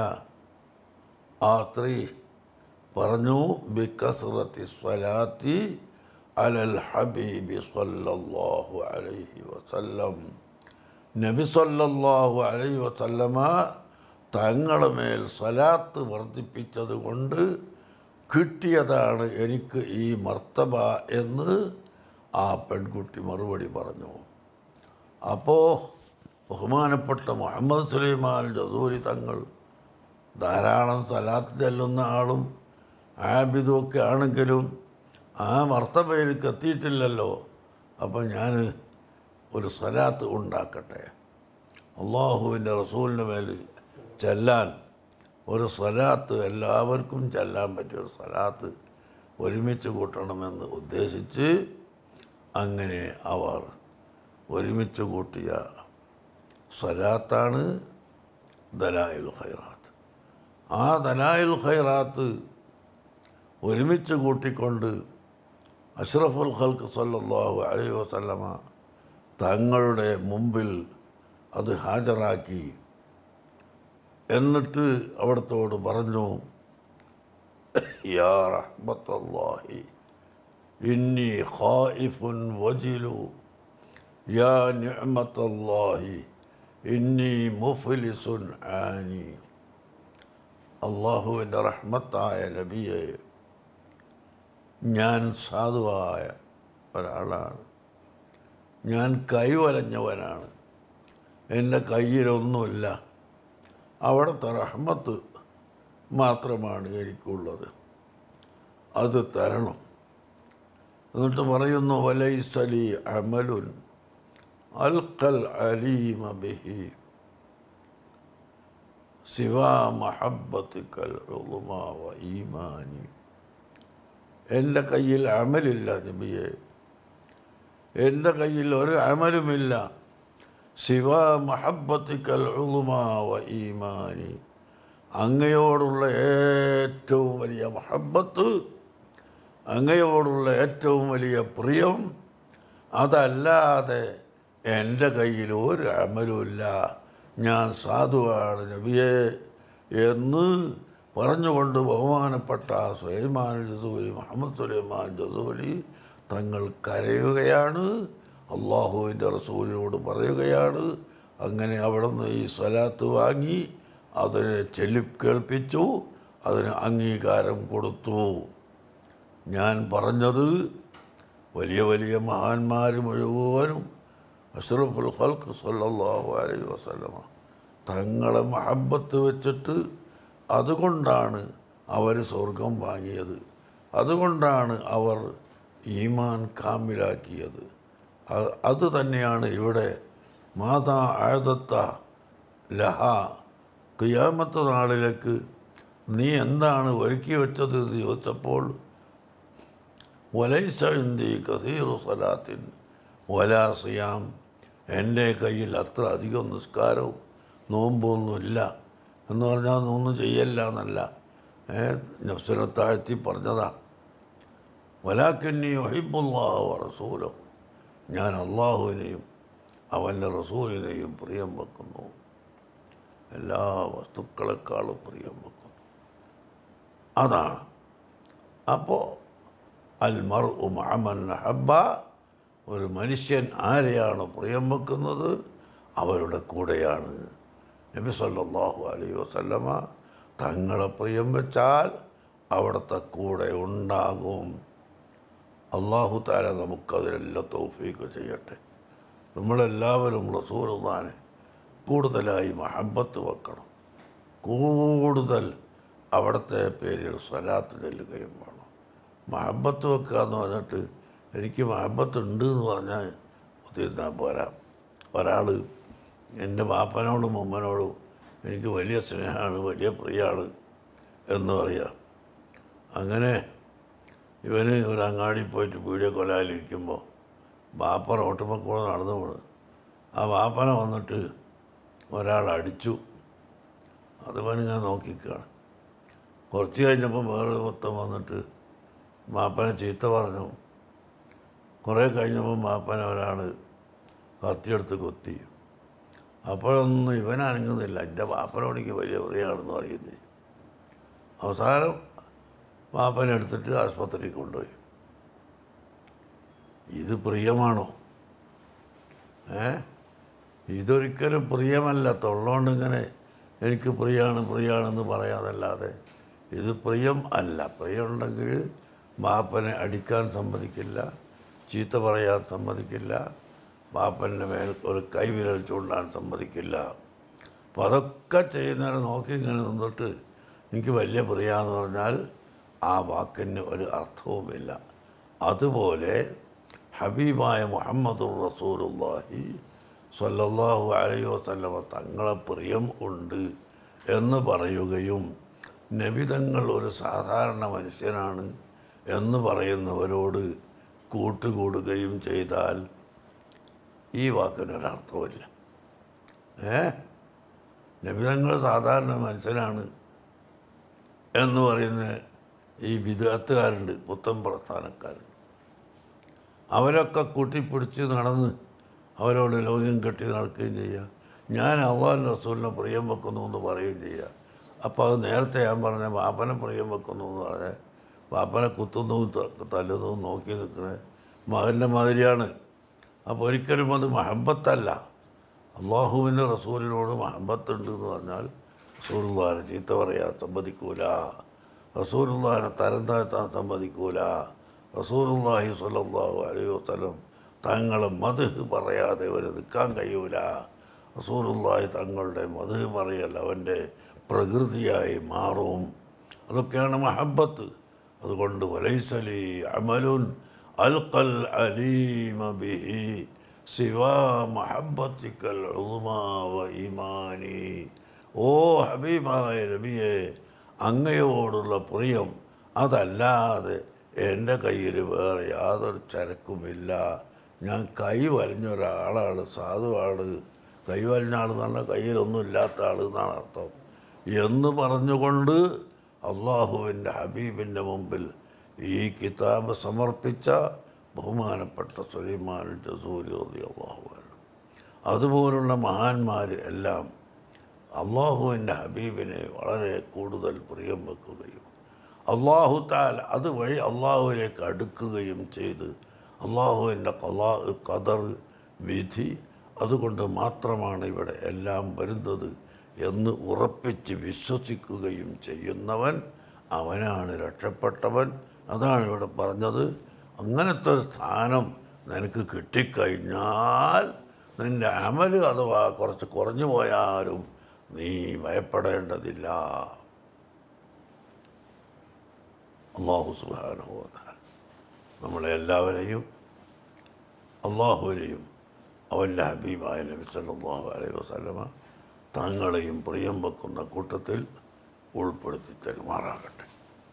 ആ സ്ത്രീ പറഞ്ഞു, ബികസ്റത്തി സ്വലാത്തി അലൽ ഹബീബി സ്വല്ലല്ലാഹു അലൈഹി വസല്ലം. നബി സ്വല്ലല്ലാഹു അലൈഹി വസല്ലമ തങ്ങളുടെ മേൽ സ്വലാത്ത് വർദ്ധിപ്പിച്ചത് കൊണ്ട് കിട്ടിയതാണ് എനിക്ക് ഈ മർത്തബ എന്ന് ആ പെൺകുട്ടി മറുപടി പറഞ്ഞു. അപ്പോൾ ബഹുമാനപ്പെട്ട മുഹമ്മദ് സുലൈമാൻ ജസൂരി തങ്ങൾ ധാരാളം സ്വലാത്ത് ചെല്ലുന്ന ആളും ആബിദും ഒക്കെ ആണെങ്കിലും ആ മർത്തബയിലേക്ക് എത്തിയിട്ടില്ലല്ലോ. അപ്പം ഞാൻ ഒരു സ്വലാത്ത് ഉണ്ടാക്കട്ടെ, അള്ളാഹുവിൻ്റെ റസൂലിൻ്റെ മേൽ ചെല്ലാൻ ഒരു സ്വലാത്ത്, എല്ലാവർക്കും ചെല്ലാൻ പറ്റിയ ഒരു സ്വലാത്ത് ഒരുമിച്ച് കൂട്ടണമെന്ന് ഉദ്ദേശിച്ച് അങ്ങനെ അവർ ഒരുമിച്ച് കൂട്ടിയ സ്വലാത്താണ് ദലായിൽ ഖൈറാത്ത്. ആ ദലായിൽ ഖൈറാത്ത് ഒരുമിച്ച് കൂട്ടിക്കൊണ്ട് അഷ്റഫുൽ ഖൽഖ് സല്ലല്ലാഹു അലൈഹി വസല്ലമ തങ്ങളുടെ മുമ്പിൽ അത് ഹാജരാക്കി. എന്നിട്ട് അവിടത്തോട് പറഞ്ഞു, യാ റഹ്മത്തല്ലാഹി ഇന്നി ഖായിഫുൻ വജിലു യാ നിഅമത്തല്ലാഹി ഇന്നി മുഫ്ലിസുൻ ആനി. അള്ളാഹുവിൻ്റെ റഹ്മത്തായ നബിയെ, ഞാൻ സാധുവായ ഒരാളാണ്, ഞാൻ കൈവലഞ്ഞവനാണ്, എൻ്റെ കയ്യിലൊന്നുമില്ല, അവിടുത്തെ റഹ്മത്ത് മാത്രമാണ് എനിക്കുള്ളത്, അത് തരണം. എന്നിട്ട് പറയുന്നു, വലൈസലി അമലുൻ അൽഖൽ അലീമ ബിഹി സിവാ മഹബ്ബത്തിക്കൽ ഉളുമാ വ ഈമാനി. എൻ്റെ കയ്യിൽ അമലില്ല നബിയെ, എൻ്റെ കയ്യിൽ ഒരു അമലുമില്ല, സിവാ മഹബ്ബത്തിക്കൽ ഉളുമാ വ ഈമാനി, അങ്ങയോടുള്ള ഏറ്റവും വലിയ മഹബ്ബത്ത്, അങ്ങയോടുള്ള ഏറ്റവും വലിയ പ്രിയം, അതല്ലാതെ എൻ്റെ കയ്യിൽ ഒരു അമലുമില്ല, ഞാൻ സാധുവാണ് നബിയെ എന്ന് പറഞ്ഞുകൊണ്ട് ബഹുമാനപ്പെട്ട സുലൈമാൻ ജസൂലി, മുഹമ്മദ് സുലൈമാൻ ജസൂലി തങ്ങൾ കരയുകയാണ്, അള്ളാഹുവിൻ്റെ റസൂലിനോട് പറയുകയാണ്. അങ്ങനെ അവിടുന്ന് ഈ സ്വലാത്ത് വാങ്ങി അതിനെ ചൊല്ലിക്കേൾപ്പിച്ചു, അതിന് അംഗീകാരം കൊടുത്തു. ഞാൻ പറഞ്ഞത് വലിയ വലിയ മഹാന്മാർ മുഴുവനും അഷ്റഫുൽ ഖൽഖ് സല്ലല്ലാഹു അലൈഹി വസല്ലമ തങ്ങളെ മഹബ്ബത്ത് വെച്ചിട്ട് അതുകൊണ്ടാണ് അവർ സ്വർഗം വാങ്ങിയത്, അതുകൊണ്ടാണ് അവർ ഈമാൻ കാമിലാക്കിയത്. അത് തന്നെയാണ് ഇവിടെ മാതാ ആഴത്ത ലഹ, ഖിയാമത്ത് നാളിലേക്ക് നീ എന്താണ് ഒരുക്കി വെച്ചത് എന്ന് ചോദിച്ചപ്പോൾ, വലൈസ ഇന്ദി കസീറു സലാത്തിൻ വലാ സിയാം, എൻ്റെ കയ്യിൽ അത്ര അധികം നിസ്കാരവും നോമ്പൊന്നുമില്ല എന്ന് പറഞ്ഞാൽ ഒന്നും ചെയ്യല്ല എന്നല്ല, നഫ്സിനെ താഴ്ത്തി പറഞ്ഞതാണ്. വലാകിന്നി ഉഹിബ്ബുല്ലാഹ വ റസൂലഹു, ഞാൻ അള്ളാഹുവിനെയും അവൻ്റെ റസൂലിനെയും പ്രിയം വെക്കുന്നു, എല്ലാ വസ്തുക്കളെക്കാളും പ്രിയം വെക്കുന്നു. അതാണ്. അപ്പോൾ അൽ മർഉ മഅ മൻ അഹബ്ബ, ഒരു മനുഷ്യൻ ആരെയാണ് പ്രിയം വെക്കുന്നത് അവരുടെ കൂടെയാണ്. നബി സല്ലല്ലാഹു അലൈഹി വസല്ലമ തങ്ങളെ പ്രിയം വെച്ചാൽ അവിടുത്തെ കൂടെ ഉണ്ടാകും. അല്ലാഹു തആല നമുക്കതിനെല്ലാം തൗഫീഖ് ചെയ്യട്ടെ. നമ്മളെല്ലാവരും റസൂലുള്ളാഹിനെ കൂടുതലായി മഹബ്ബത്ത് വെക്കണം, കൂടുതൽ അവിടുത്തെ പേരിൽ സ്വലാത്ത് ചൊല്ലുകയും വേണം. മഹബ്ബത്ത് വെക്കുക എന്ന് പറഞ്ഞിട്ട് എനിക്ക് മഹബ്ബത്ത് ഉണ്ട് എന്ന് പറഞ്ഞാൽ ഒത്തിരുന്നാൽ പോരാ. ഒരാൾ എൻ്റെ ബാപ്പനോടും ഉമ്മനോടും എനിക്ക് വലിയ സ്നേഹമാണ്, വലിയ പ്രിയമാണ് എന്ന് പറയുക. അങ്ങനെ ഇവന് ഒരു അങ്ങാടി പോയിട്ട് വീഡിയോ കൊലായിലിരിക്കുമ്പോൾ ബാപ്പ റോട്ടുമ്മ കൂടെ നടന്നു പോണ്. ആ ബാപ്പനെ വന്നിട്ട് ഒരാൾ അടിച്ചു. അത് ഇവനിങ്ങനെ നോക്കിക്കാണ്. കുറച്ച് കഴിഞ്ഞപ്പോൾ വേറൊരു മൊത്തം വന്നിട്ട് ബാപ്പനെ ചീത്ത പറഞ്ഞു. കുറേ കഴിഞ്ഞപ്പോൾ ബാപ്പനെ ഒരാൾ കത്തിയെടുത്ത് കൊത്തി. അപ്പോഴൊന്നും ഇവൻ അനങ്ങുന്നില്ല. എൻ്റെ ബാപ്പനോട് എനിക്ക് വലിയ പ്രിയമാണെന്ന് പറയുന്നത്. അവസാനം ബാപ്പനെ എടുത്തിട്ട് ആസ്പത്രിയിൽ കൊണ്ടുപോയി. ഇത് പ്രിയമാണോ? ഏ ഇതൊരിക്കലും പ്രിയമല്ല. തൊള്ളോണ്ട് ഇങ്ങനെ എനിക്ക് പ്രിയമാണ് പ്രിയമാണെന്ന് പറയാതല്ലാതെ ഇത് പ്രിയം അല്ല. പ്രിയമുണ്ടെങ്കിൽ ബാപ്പനെ അടിക്കാൻ സമ്മതിക്കില്ല, ചീത്ത പറയാൻ സമ്മതിക്കില്ല, ബാപ്പൻ്റെ മേൽ ഒരു കൈവിരൽ ചൂണ്ടാൻ സമ്മതിക്കില്ല. അപ്പോൾ അതൊക്കെ ചെയ്യുന്നവരെ നോക്കി ഇങ്ങനെ നിന്നിട്ട് എനിക്ക് വലിയ പ്രിയാന്ന് പറഞ്ഞാൽ ആ വാക്കിന് ഒരു അർത്ഥവുമില്ല. അതുപോലെ ഹബീബായ മുഹമ്മദുർ റസൂലുള്ളാഹി സ്വല്ലല്ലാഹു അലൈഹി വസല്ലമ തങ്ങളെ പ്രിയം ഉണ്ട് എന്ന് പറയുകയും നബി തങ്ങൾ ഒരു സാധാരണ മനുഷ്യനാണ് എന്ന് പറയുന്നവരോട് കൂട്ടുകൂടുകയും ചെയ്താൽ ഈ വാക്കിനൊരർത്ഥമില്ല. ഏ നബിതങ്ങൾ സാധാരണ മനുഷ്യനാണ് എന്ന് പറയുന്ന ഈ വിദഗ്ധക്കാരുണ്ട്, പുത്തൻ പ്രസ്ഥാനക്കാരുണ്ട്. അവരൊക്കെ കൂട്ടിപ്പിടിച്ച് നടന്ന് അവരോട് ലോകം കെട്ടി നടക്കുകയും ചെയ്യുക. ഞാൻ അള്ളാഹു റസൂലിനെ പ്രിയം വെക്കുന്നു എന്ന് പറയുകയും ചെയ്യുക. അപ്പോൾ അത് നേരത്തെ ഞാൻ പറഞ്ഞ വാപ്പനെ പ്രിയം വെക്കുന്നു എന്ന് പറഞ്ഞാൽ വാപ്പനെ കുത്തുന്നതും തല്ലുന്നതും നോക്കി നിൽക്കുന്നത് മകൻ്റെ മാതിരിയാണ്. അപ്പോൾ ഒരിക്കലും അത് മഹബത്തല്ല. അള്ളാഹുവിൻ്റെ റസൂലിനോട് മഹബത്തുണ്ട് എന്ന് പറഞ്ഞാൽ റസൂലുള്ളാഹിനെ ചീത്ത പറയാൻ സമ്മതിക്കൂല, റസൂലുള്ളാഹിനെ തരം താഴ്ത്താൻ സമ്മതിക്കൂല, റസൂലുള്ളാഹി സ്വല്ലല്ലാഹു അലൈഹി വസല്ലം തങ്ങളെ മദ്ഹ് പറയാതെ അവർ നിൽക്കാൻ കഴിയൂല. റസൂലുള്ളാഹി തങ്ങളുടെ മദ്ഹ് പറയൽ അവൻ്റെ പ്രകൃതിയായി മാറും. അതൊക്കെയാണ് മഹബത്ത്. അതുകൊണ്ട് വലൈസലി അമലുൻ അൽഖൽ അലീമ ബിഹി സിവാ മഹബത്തിക്കൽ ഉളുമാ വ ഈമാനി. ഓ ഹബീബായ നബിയെ, അങ്ങയോടുള്ള പ്രിയം അതല്ലാതെ എൻ്റെ കയ്യിൽ വേറെ യാതൊരു ചരക്കുമില്ല. ഞാൻ കൈ വലിഞ്ഞൊരാളാണ്, സാധുവാണ്. കൈ വലിഞ്ഞ ആൾ എന്ന് പറഞ്ഞാൽ കയ്യിലൊന്നും ഇല്ലാത്ത ആൾ എന്നാണ് അർത്ഥം എന്ന് പറഞ്ഞുകൊണ്ട് അള്ളാഹുവിൻ്റെ ഹബീബിൻ്റെ മുമ്പിൽ ഈ കിതാബ് സമർപ്പിച്ച ബഹുമാനപ്പെട്ട സുലൈമാൻ ജസൂരി റളിയല്ലാഹു അൻഹു അതുപോലുള്ള മഹാന്മാർ എല്ലാം അള്ളാഹുവിൻ്റെ ഹബീബിനെ വളരെ കൂടുതൽ പ്രിയം വെക്കുകയും അള്ളാഹു തആല അതുവഴി അള്ളാഹുവിലേക്ക് അടുക്കുകയും ചെയ്ത് അള്ളാഹുവിൻ്റെ ഖളാ ഖദർ വിധി അതുകൊണ്ട് മാത്രമാണ് ഇവിടെ എല്ലാം വരുന്നത് എന്ന് ഉറപ്പിച്ച് വിശ്വസിക്കുകയും ചെയ്യുന്നവൻ അവനാണ് രക്ഷപ്പെട്ടവൻ. അതാണ് ഇവിടെ പറഞ്ഞത്. അങ്ങനത്തെ ഒരു സ്ഥാനം നിനക്ക് കിട്ടിക്കഴിഞ്ഞാൽ നിൻ്റെ അമൽ അഥവാ കുറച്ച് കുറഞ്ഞു പോയാലും നീ ഭയപ്പെടേണ്ടതില്ല. അല്ലാഹു സുബ്ഹാനഹു വ തആല നമ്മളെ എല്ലാവരെയും അള്ളാഹുവിനെയും അവൻ്റെ ഹബീബായ നബി സല്ലല്ലാഹു അലൈഹി വസല്ലമ തങ്ങളെയും പ്രിയം വെക്കുന്ന കൂട്ടത്തിൽ ഉൾപ്പെടുത്തി തരുമാറാകട്ടെ.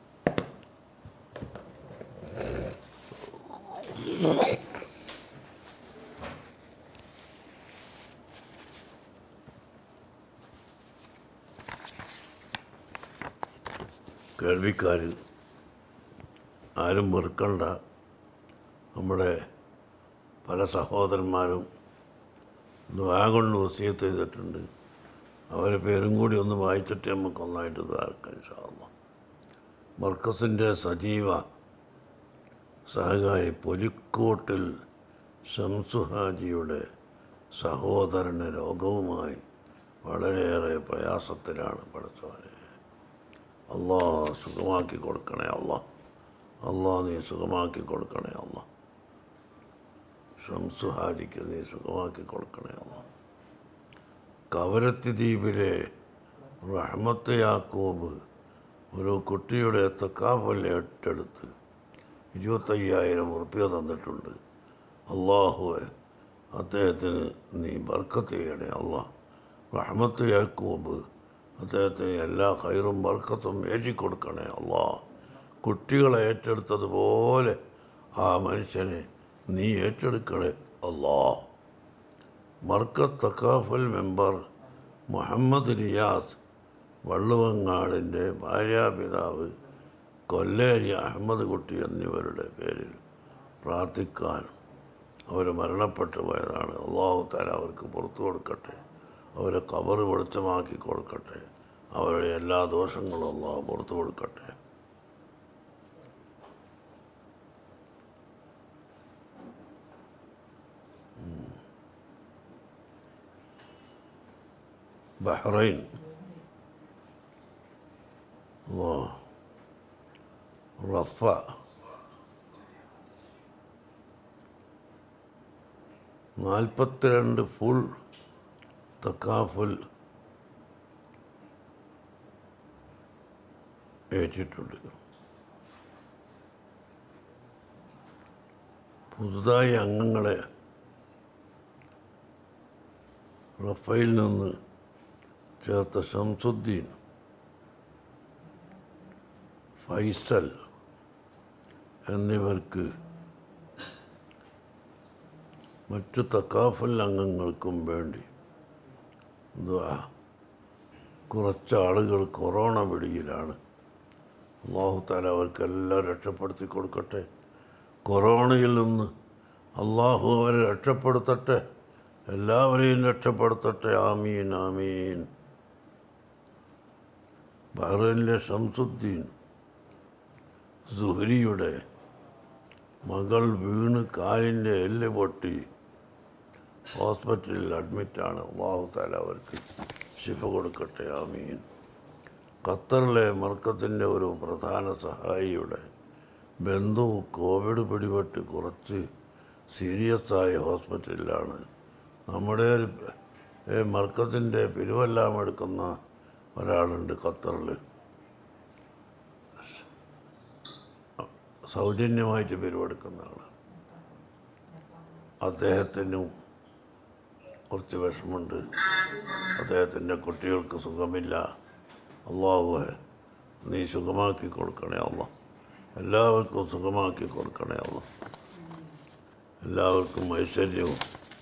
കേൾവിക്കാരിൽ ആരും വെറുക്കണ്ട. നമ്മുടെ പല സഹോദരന്മാരും ദുആ കൊണ്ട് വസിയത്ത് ചെയ്തിട്ടുണ്ട്. അവരെ പേരും കൂടി ഒന്ന് വായിച്ചിട്ട് നമുക്ക് ഒന്നായിട്ട് ദ്വാരക്കാം ഇൻഷാ അല്ലാഹ്. മർക്കസിൻ്റെ സജീവ സഹകാരി പൊലിക്കോട്ടിൽ ശംസു ഹാജിയുടെ സഹോദരന് രോഗവുമായി വളരെയേറെ പ്രയാസത്തിലാണ്. പഠിച്ചവനെ അല്ലാഹ് സുഖമാക്കി കൊടുക്കണേ. അല്ലാഹ് അല്ലാഹ് നീ സുഖമാക്കി കൊടുക്കണേ. അല്ലാഹ് ഷംസു ഹാജിക്ക് നീ സുഖമാക്കി കൊടുക്കണേ. അല്ലാഹ് കവരത്തി ദ്വീപിലെ റഹ്മത്ത് യാക്കൂബ് ഒരു കുട്ടിയുടെ തക്കാഫൽ ഏറ്റെടുത്ത് ഇരുപത്തയ്യായിരം ഉറുപ്പ്യ തന്നിട്ടുണ്ട്. അള്ളാഹുവെ അദ്ദേഹത്തിന് നീ ബർക്കത്ത് ചെയ്യണേ. അള്ളാഹ് റഹ്മത്ത് യാക്കൂബ് അദ്ദേഹത്തിന് എല്ലാ ഖൈറും ബർക്കത്തും ഏറ്റിക്കൊടുക്കണേ. അള്ളാഹ് കുട്ടികളെ ഏറ്റെടുത്തതുപോലെ ആ മനുഷ്യനെ നീ ഏറ്റെടുക്കണേ. അള്ളാഹ് മർക്കത്ത് തക്കാഫൽ മെമ്പർ മുഹമ്മദ് റിയാസ് വള്ളുവങ്ങാടിൻ്റെ ഭാര്യാപിതാവ് കൊല്ലേരി അഹമ്മദ് കുട്ടി എന്നിവരുടെ പേരിൽ പ്രാർത്ഥിക്കാൻ അവർ മരണപ്പെട്ടു പോയതാണ്. അല്ലാഹു തആല അവർക്ക് പുറത്തു കൊടുക്കട്ടെ, അവരെ ഖബർ വെളിച്ചമാക്കി കൊടുക്കട്ടെ, അവരുടെ എല്ലാ ദോഷങ്ങളും അല്ലാഹു പുറത്തു കൊടുക്കട്ടെ. ബഹ്റൈൻ റഫ നാൽപ്പത്തിരണ്ട് ഫുൾ തക്കാഫുൽ ഏറ്റിട്ടുണ്ട്. പുതുതായി അംഗങ്ങളെ റഫയിൽ നിന്ന് ചേർത്ത ശംസുദ്ദീൻ, ഫൈസൽ, എന്നിവർക്ക് മറ്റു തക്കാഫൽ അംഗങ്ങൾക്കും വേണ്ടി ദുആ. കുറച്ച് ആളുകൾ കൊറോണ പിടിയിലാണ്. അല്ലാഹു തആല അവർക്കെല്ലാം രക്ഷപ്പെടുത്തി കൊടുക്കട്ടെ. കൊറോണയിൽ നിന്ന് അള്ളാഹു അവരെ രക്ഷപ്പെടുത്തട്ടെ, എല്ലാവരെയും രക്ഷപ്പെടുത്തട്ടെ. ആമീൻ ആമീൻ. ബഹ്റൈനിലെ ഷംസുദ്ദീൻ സുഹരിയുടെ മകൾ വീണ് കാലിൻ്റെ എല്ല് പൊട്ടി ഹോസ്പിറ്റലിൽ അഡ്മിറ്റാണ്. അല്ലാഹു തആല അവർക്ക് ശിഫ കൊടുക്കട്ടെ. ആമീൻ. ഖത്തറിലെ മർക്കത്തിൻ്റെ ഒരു പ്രധാന സഹായിയുടെ ബന്ധു കോവിഡ് പിടിപെട്ട് കുറച്ച് സീരിയസായ ഹോസ്പിറ്റലിലാണ്. നമ്മുടെ ഒരു മർക്കത്തിൻ്റെ പിരിവെല്ലാം എടുക്കുന്ന ഒരാളുണ്ട് ഖത്തറിൽ, സൗജന്യമായിട്ട് പിരിവെടുക്കുന്ന ആൾ. അദ്ദേഹത്തിനും കുറച്ച് വിഷമമുണ്ട്. അദ്ദേഹത്തിൻ്റെ കുട്ടികൾക്ക് സുഖമില്ല. അല്ലാഹുവേ നീ സുഖമാക്കി കൊടുക്കണേ അല്ലാ. എല്ലാവർക്കും സുഖമാക്കി കൊടുക്കണേ അല്ലാ. എല്ലാവർക്കും ഐശ്വര്യവും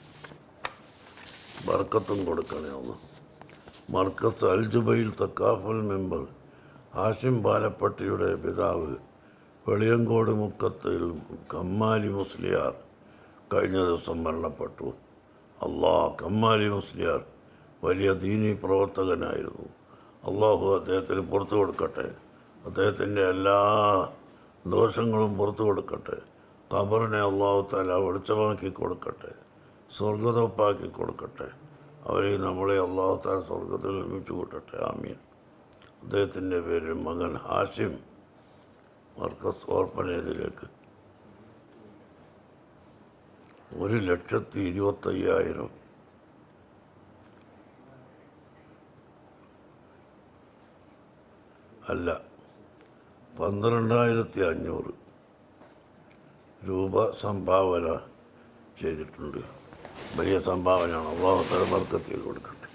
ബർക്കത്തും കൊടുക്കണേ അല്ലാ. മർക്കത്ത് അൽ ജുബൈൽ തക്കാഫൽ മെമ്പർ ഹാഷിം പാലപ്പട്ടിയുടെ പിതാവ് വെളിയങ്കോട് മുക്കത്തിൽ കമ്മാലി മുസ്ലിയാർ കഴിഞ്ഞ ദിവസം മരണപ്പെട്ടു. അല്ലാ, കമ്മാലി മുസ്ലിയാർ വലിയ ദീനി പ്രവർത്തകനായിരുന്നു. അള്ളാഹു അദ്ദേഹത്തിന് പുറത്തു കൊടുക്കട്ടെ. അദ്ദേഹത്തിൻ്റെ എല്ലാ ദോഷങ്ങളും പുറത്തു കൊടുക്കട്ടെ. ഖബറിനെ അല്ലാഹു തആല വെളിച്ചമാക്കി കൊടുക്കട്ടെ, സ്വർഗതോപ്പാക്കി കൊടുക്കട്ടെ. അവരെ നമ്മളെ അല്ലാഹു തആല സ്വർഗത്തിൽ ഒരുമിച്ച് കൂട്ടട്ടെ. ആമീൻ. അദ്ദേഹത്തിൻ്റെ പേര് മകൻ ഹാഷിം മർക്കസ് ഓർപ്പനേജിലേക്ക് ഒരു ലക്ഷത്തി ഇരുപത്തയ്യായിരം അല്ല പന്ത്രണ്ടായിരത്തി അഞ്ഞൂറ് രൂപ സംഭാവന ചെയ്തിട്ടുണ്ട്. വലിയ സംഭാവനയാണ്. അല്ലാഹു തആല ബർക്കത്ത് ചെയ്ത് കൊടുക്കട്ടെ.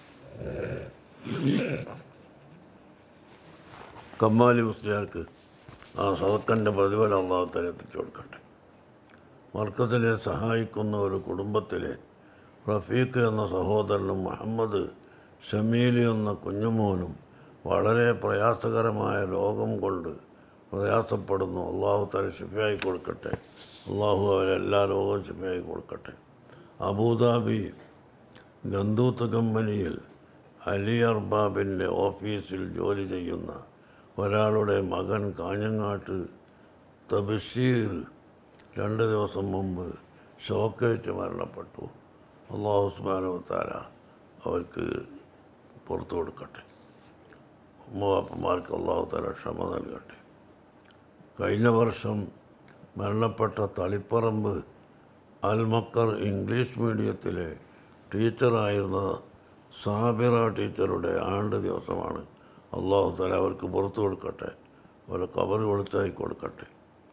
കമ്മാലി മുസ്ലിയാർക്ക് ആ സദക്കൻ്റെ പ്രതിഫലം അല്ലാഹു തആല എത്തിച്ചു കൊടുക്കട്ടെ. മർക്കത്തിനെ സഹായിക്കുന്ന ഒരു കുടുംബത്തിലെ റഫീഖ് എന്ന സഹോദരനും മുഹമ്മദ് ഷമീലി എന്ന കുഞ്ഞുമോനും വളരെ പ്രയാസകരമായ രോഗം കൊണ്ട് പ്രയാസപ്പെടുന്നു. അല്ലാഹു തആല ശിഫയായി കൊടുക്കട്ടെ. അല്ലാഹു അവരെല്ലാ രോഗവും ശിഫയായി കൊടുക്കട്ടെ. അബൂദാബി ഗന്തൂത്ത് കമ്പനിയിൽ അലി അർബാബിൻ്റെ ഓഫീസിൽ ജോലി ചെയ്യുന്ന ഒരാളുടെ മകൻ കാഞ്ഞങ്ങാട്ട് തബഷീർ രണ്ട് ദിവസം മുമ്പ് ഷോക്കേറ്റ് മരണപ്പെട്ടു. അല്ലാഹു സുബ്ഹാനഹു വ തആല അവർക്ക് പുറത്തു കൊടുക്കട്ടെ. ഉമ്മവാപ്പന്മാർക്ക് അല്ലാഹു തആല ക്ഷമ നൽകട്ടെ. കഴിഞ്ഞ വർഷം മരണപ്പെട്ട തളിപ്പറമ്പ് അൽമക്കർ ഇംഗ്ലീഷ് മീഡിയത്തിലെ ടീച്ചറായിരുന്ന സാബിറ ടീച്ചറുടെ ആണ്ട് ദിവസമാണ്. അല്ലാഹു തആല അവർക്ക് പുറത്തു കൊടുക്കട്ടെ, അവരെ ഖബർ വെളിച്ചായി കൊടുക്കട്ടെ.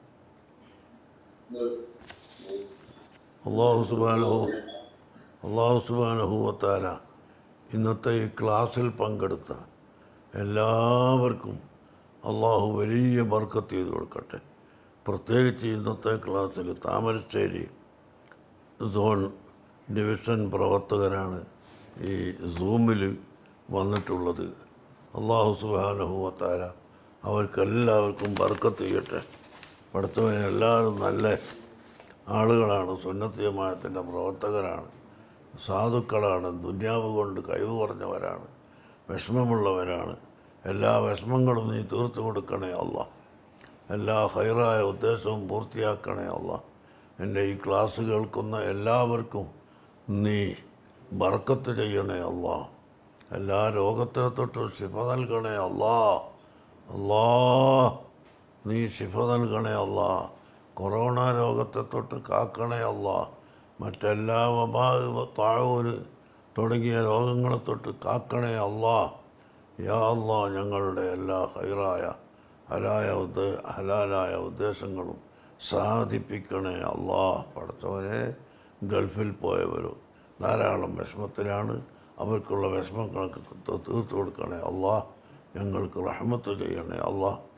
അല്ലാഹു സുബ്ഹാനഹു അല്ലാഹു സുബ്ഹാനഹു വ തആല ഇന്നത്തെ ഈ ക്ലാസ്സിൽ പങ്കെടുത്ത എല്ലാവർക്കും അല്ലാഹു വലിയ ബർക്കത്ത് ചെയ്ത് കൊടുക്കട്ടെ. പ്രത്യേകിച്ച് ഇന്നത്തെ ക്ലാസ്സിൽ താമരശ്ശേരി സോൺ ഡിവിഷൻ പ്രവർത്തകരാണ് ഈ സൂമിൽ വന്നിട്ടുള്ളത്. അല്ലാഹു സുബ്ഹാനഹു വ തആല അവർക്കെല്ലാവർക്കും ബർക്കത്ത് ചെയ്യട്ടെ. പഠിത്തവനെ എല്ലാവരും നല്ല ആളുകളാണ്, സുന്നത്ത് ജമാഅത്തിൻ്റെ പ്രവർത്തകരാണ്, സാധുക്കളാണ്, ദുന്യാവ് കൊണ്ട് കഴിവ് കുറഞ്ഞവരാണ്, വിഷമമുള്ളവരാണ്. എല്ലാ വിഷമങ്ങളും നീ തീർത്തു കൊടുക്കണേ അല്ലാ. എല്ലാ ഹൈറായ ഉദ്ദേശവും പൂർത്തിയാക്കണേ അല്ലാ. എൻ്റെ ഈ ക്ലാസ് കേൾക്കുന്ന എല്ലാവർക്കും നീ ബർക്കത്ത് ചെയ്യണേ അല്ലാ. എല്ലാ രോഗത്തിനെ തൊട്ടും ശിഫ നൽകണേ അല്ലാ. അല്ലാ നീ ശിഫ നൽകണേ അല്ലാ. കൊറോണ രോഗത്തെ തൊട്ട് കാക്കണേ അല്ലാ. മറ്റെല്ലാ വബാ താഴൂര് തുടങ്ങിയ രോഗങ്ങളെ തൊട്ട് കാക്കണേ അല്ലാ. യാ അല്ലാ, ഞങ്ങളുടെ എല്ലാ ഹൈറായ ഹലായ ഉദ്ദ ഹലാലായ ഉദ്ദേശങ്ങളും സാധിപ്പിക്കണേ അല്ലാ. പഠിച്ചവനെ ഗൾഫിൽ പോയവരും ധാരാളം വിഷമത്തിലാണ്. അവർക്കുള്ള വിഷമങ്ങളൊക്കെ തീർത്തു കൊടുക്കണേ അല്ലാ. ഞങ്ങൾക്ക് റഹ്മത്ത് ചെയ്യണേ അല്ലാ.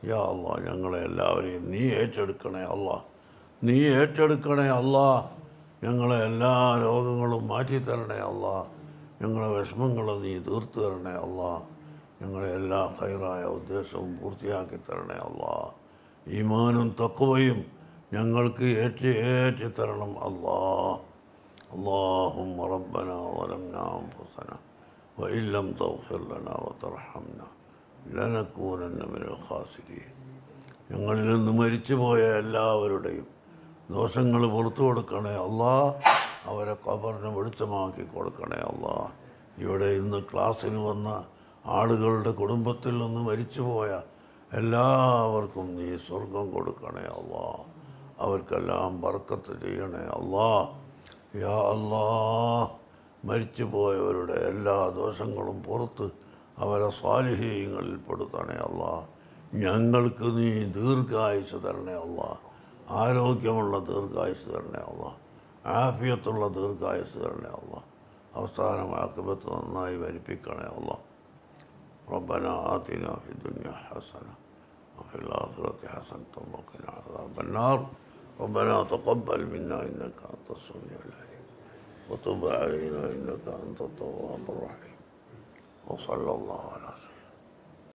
യാ അല്ലാ ഞങ്ങളെ എല്ലാവരെയും നീ ഏറ്റെടുക്കണേ അല്ലാ, നീ ഏറ്റെടുക്കണേ അല്ലാ. ഞങ്ങളെ എല്ലാ രോഗങ്ങളും മാറ്റിത്തരണേ അല്ലാ, ഞങ്ങളെ വിഷമങ്ങൾ നീ തീർത്തു തരണേ അല്ലാ, ഞങ്ങളെ എല്ലാ ഹൈറായ ഉദ്ദേശവും പൂർത്തിയാക്കി തരണേ അല്ലാ. ഈമാനും തഖ്വയും ഞങ്ങൾക്ക് ഏറ്റി ഏറ്റി തരണം അല്ലാ. اللهم ربنا ظلمنا أنفسنا وإن لم تغفر لنا وترحمنا لنكونن من الخاسرين. ഞങ്ങളിൽ നിന്ന് മരിച്ചുപോയ എല്ലാവരുടെയും ദോഷങ്ങൾ പുറത്തു കൊടുക്കണേ അല്ലാ, അവരെ ഖബറിനെ വെളിച്ചമാക്കി കൊടുക്കണേ അല്ലാ. ഇവിടെ ഇന്ന് ക്ലാസ്സിന് വന്ന ആളുകളുടെ കുടുംബത്തിൽ നിന്ന് മരിച്ചുപോയ എല്ലാവർക്കും നീ സ്വർഗം കൊടുക്കണേ അല്ലാ, അവർക്കെല്ലാം ബർക്കത്ത് ചെയ്യണേ അല്ലാ. യാ അല്ലാ മരിച്ചു പോയവരുടെ എല്ലാ ദോഷങ്ങളും പുറത്ത് അവരെ സ്വാലിഹീങ്ങളിൽ പെടുത്തണേ അല്ലാ. ഞങ്ങൾക്ക് നീ ദീർഘായുസ് തരണേ അല്ലാ, ആരോഗ്യമുള്ള ദീർഘായുസ് തരണേ അല്ലാ, ആഫിയത്തുള്ള ദീർഘായുസ് തരണേ അല്ലാ. അവസാനം ആഖിബത്ത് നന്നായി വരിപ്പിക്കണേ അല്ലാ. റബ്ബനാ ആതിനാ ഫി ദുനിയാ ഹസന വഫിൽ ആഖിറതി ഹസനതൻ വഖിനാ അദാബന്നാർ. ربنا تقبل منا إنك أنت السميع العليم وتب علينا إنك أنت التواب الرحيم وصلى الله على سيدنا